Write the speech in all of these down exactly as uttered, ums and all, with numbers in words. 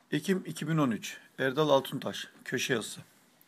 Ekim iki bin on üç, Erdal Altuntaş, köşe yazısı.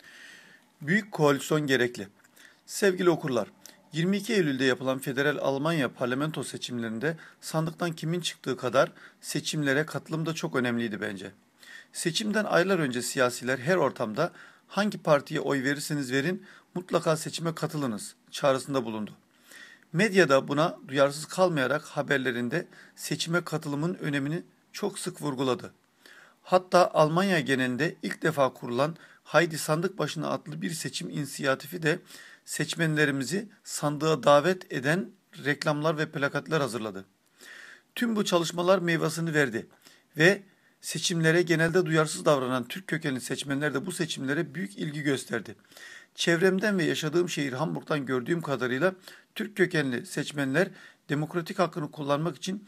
Büyük koalisyon gerekli. Sevgili okurlar, yirmi iki Eylül'de yapılan Federal Almanya parlamento seçimlerinde sandıktan kimin çıktığı kadar seçimlere katılım da çok önemliydi bence. Seçimden aylar önce siyasiler her ortamda hangi partiye oy verirseniz verin mutlaka seçime katılınız çağrısında bulundu. Medyada buna duyarsız kalmayarak haberlerinde seçime katılımın önemini çok sık vurguladı. Hatta Almanya genelinde ilk defa kurulan Haydi Sandık Başına adlı bir seçim inisiyatifi de seçmenlerimizi sandığa davet eden reklamlar ve plakatlar hazırladı. Tüm bu çalışmalar meyvasını verdi ve seçimlere genelde duyarsız davranan Türk kökenli seçmenler de bu seçimlere büyük ilgi gösterdi. Çevremden ve yaşadığım şehir Hamburg'dan gördüğüm kadarıyla Türk kökenli seçmenler demokratik hakkını kullanmak için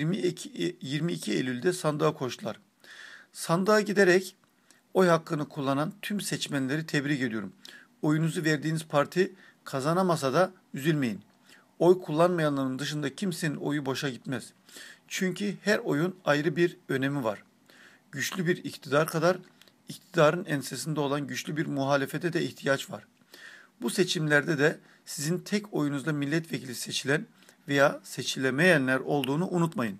yirmi iki Eylül'de sandığa koştular. Sandığa giderek oy hakkını kullanan tüm seçmenleri tebrik ediyorum. Oyunuzu verdiğiniz parti kazanamasa da üzülmeyin. Oy kullanmayanların dışında kimsenin oyu boşa gitmez. Çünkü her oyun ayrı bir önemi var. Güçlü bir iktidar kadar iktidarın ensesinde olan güçlü bir muhalefete de ihtiyaç var. Bu seçimlerde de sizin tek oyunuzla milletvekili seçilen veya seçilemeyenler olduğunu unutmayın.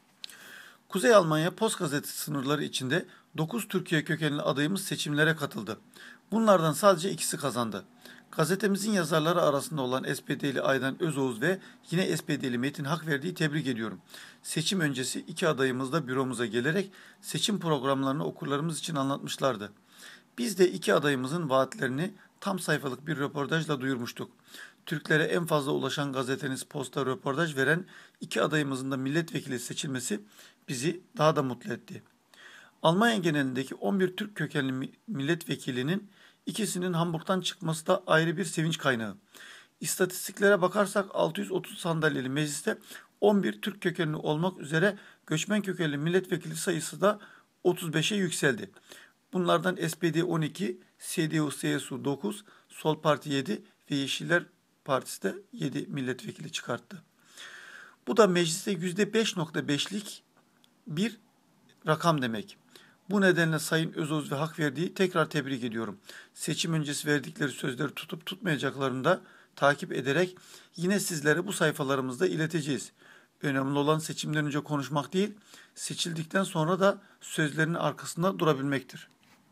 Kuzey Almanya Post Gazetesi sınırları içinde dokuz Türkiye kökenli adayımız seçimlere katıldı. Bunlardan sadece ikisi kazandı. Gazetemizin yazarları arasında olan S P D'li Aydan Özoğuz ve yine S P D'li Metin Hakverdi'yi tebrik ediyorum. Seçim öncesi iki adayımız da büromuza gelerek seçim programlarını okurlarımız için anlatmışlardı. Biz de iki adayımızın vaatlerini tam sayfalık bir röportajla duyurmuştuk. Türklere en fazla ulaşan gazeteniz Post'a röportaj veren iki adayımızın da milletvekili seçilmesi bizi daha da mutlu etti. Almanya genelindeki on bir Türk kökenli milletvekilinin ikisinin Hamburg'dan çıkması da ayrı bir sevinç kaynağı. İstatistiklere bakarsak altı yüz otuz sandalyeli mecliste on bir Türk kökenli olmak üzere göçmen kökenli milletvekili sayısı da otuz beşe yükseldi. Bunlardan S P D on iki, C D U C S U dokuz, Sol Parti yedi ve Yeşiller Partisi de yedi milletvekili çıkarttı. Bu da mecliste yüzde beş nokta beşlik bir rakam demek. Bu nedenle Sayın Özoğuz ve Hakverdi'yi tekrar tebrik ediyorum. Seçim öncesi verdikleri sözleri tutup tutmayacaklarını da takip ederek yine sizlere bu sayfalarımızda ileteceğiz. Önemli olan seçimden önce konuşmak değil, seçildikten sonra da sözlerinin arkasında durabilmektir.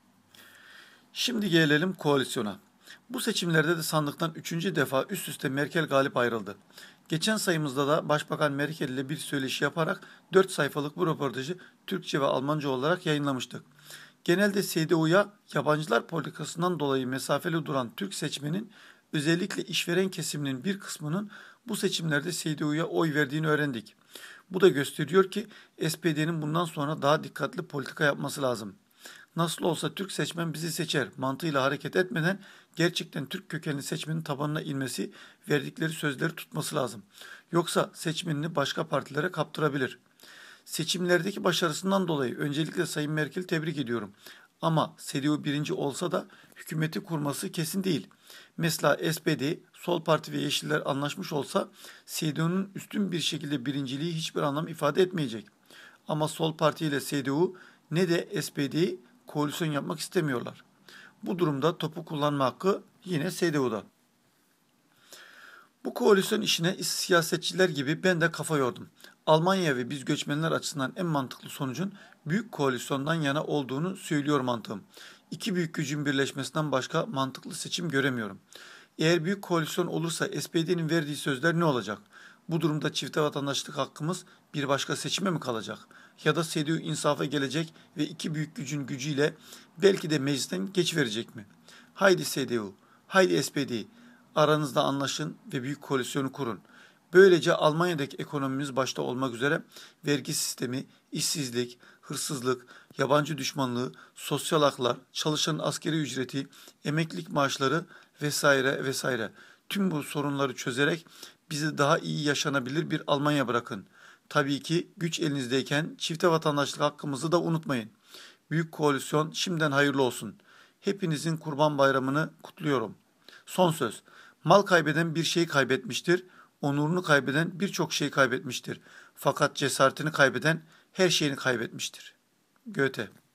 Şimdi gelelim koalisyona. Bu seçimlerde de sandıktan üçüncü defa üst üste Merkel galip ayrıldı. Geçen sayımızda da Başbakan Merkel ile bir söyleşi yaparak dört sayfalık bu röportajı Türkçe ve Almanca olarak yayınlamıştık. Genelde C D U'ya yabancılar politikasından dolayı mesafeli duran Türk seçmenin özellikle işveren kesiminin bir kısmının bu seçimlerde C D U'ya oy verdiğini öğrendik. Bu da gösteriyor ki S P D'nin bundan sonra daha dikkatli politika yapması lazım. Nasıl olsa Türk seçmen bizi seçer mantığıyla hareket etmeden gerçekten Türk kökenli seçmenin tabanına inmesi, verdikleri sözleri tutması lazım. Yoksa seçmenini başka partilere kaptırabilir. Seçimlerdeki başarısından dolayı öncelikle Sayın Merkel'i tebrik ediyorum. Ama C D U birinci olsa da hükümeti kurması kesin değil. Mesela S P D, Sol Parti ve Yeşiller anlaşmış olsa C D U'nun üstün bir şekilde birinciliği hiçbir anlam ifade etmeyecek. Ama Sol Parti ile C D U ne de S P D'yi koalisyon yapmak istemiyorlar. Bu durumda topu kullanma hakkı yine C D U'da. Bu koalisyon işine siyasetçiler gibi ben de kafa yordum. Almanya ve biz göçmenler açısından en mantıklı sonucun büyük koalisyondan yana olduğunu söylüyor mantığım. İki büyük gücün birleşmesinden başka mantıklı seçim göremiyorum. Eğer büyük koalisyon olursa S P D'nin verdiği sözler ne olacak? Bu durumda çifte vatandaşlık hakkımız bir başka seçime mi kalacak? Ya da C D U insafa gelecek ve iki büyük gücün gücüyle belki de meclisten geçiverecek mi? Haydi C D U, haydi S P D, aranızda anlaşın ve büyük koalisyonu kurun. Böylece Almanya'daki ekonomimiz başta olmak üzere vergi sistemi, işsizlik, hırsızlık, yabancı düşmanlığı, sosyal haklar, çalışanın askeri ücreti, emeklilik maaşları vesaire vesaire tüm bu sorunları çözerek bizi daha iyi yaşanabilir bir Almanya bırakın. Tabii ki güç elinizdeyken çifte vatandaşlık hakkımızı da unutmayın. Büyük koalisyon şimdiden hayırlı olsun. Hepinizin Kurban Bayramı'nı kutluyorum. Son söz. Mal kaybeden bir şey kaybetmiştir. Onurunu kaybeden birçok şey kaybetmiştir. Fakat cesaretini kaybeden her şeyini kaybetmiştir. Goethe.